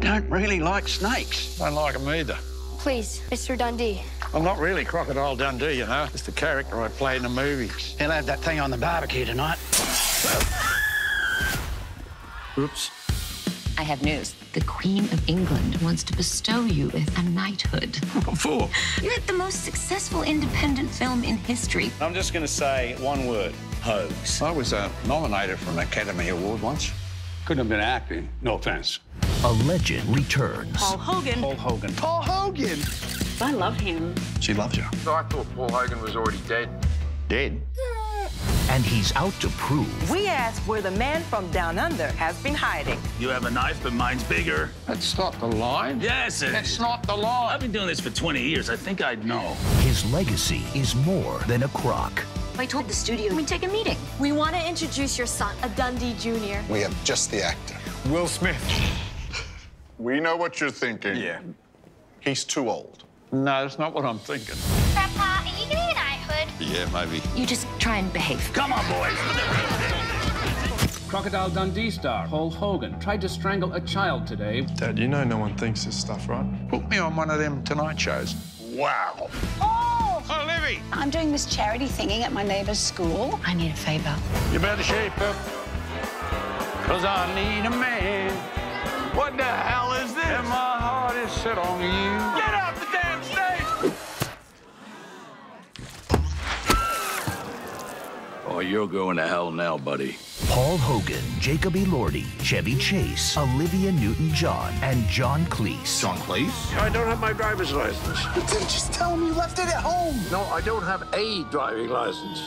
don't really like snakes. Don't like them either. Please, Mr. Dundee. I'm not really Crocodile Dundee, you know. It's the character I play in the movies. He'll have that thing on the barbecue tonight. Oops. I have news. The Queen of England wants to bestow you with a knighthood. What for? You're the most successful independent film in history. I'm just going to say one word. Hoax. I was nominated for an Academy Award once. Couldn't have been acting, no offense. A legend returns. Paul Hogan. Paul Hogan. Paul Hogan! I love him. She loves you. I thought Paul Hogan was already dead. Dead? And he's out to prove. We asked where the man from down under has been hiding. You have a knife, but mine's bigger. That's not the line. Yes, it That's is. not the line. I've been doing this for 20 years. I think I'd know. His legacy is more than a crock. I told the studio we'd take a meeting. We want to introduce your son, a Dundee Jr. We have just the actor. Will Smith. We know what you're thinking. Yeah. He's too old. No, that's not what I'm thinking. Grandpa, are you going to be knighthood? Yeah, maybe. You just try and behave. Come on, boys. Crocodile Dundee star Paul Hogan tried to strangle a child today. Dad, you know no one thinks this stuff, right? Put me on one of them Tonight shows. Wow. Oh, Livy! I'm doing this charity thingy at my neighbour's school. I need a favor. You better shape up, 'cause I need a man. What the hell is this? And my heart is set on you. Get off the damn stage! Oh, you're going to hell now, buddy. Paul Hogan, Jacob Elordi, Chevy Chase, Olivia Newton-John, and John Cleese. John Cleese? I don't have my driver's license. But then just tell him you left it at home. No, I don't have a driving license.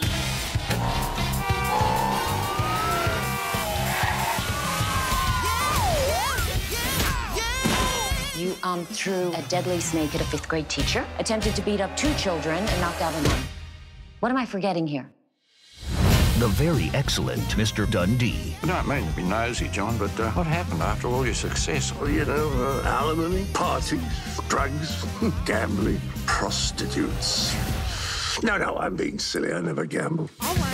You threw a deadly snake at a 5th grade teacher, attempted to beat up 2 children, and knocked out a nun. What am I forgetting here? The very excellent Mr. Dundee. I don't mean to be nosy, John, but what happened after all your success? Well, you know, alimony, parties, drugs, gambling, prostitutes. No, I'm being silly. I never gamble. All right.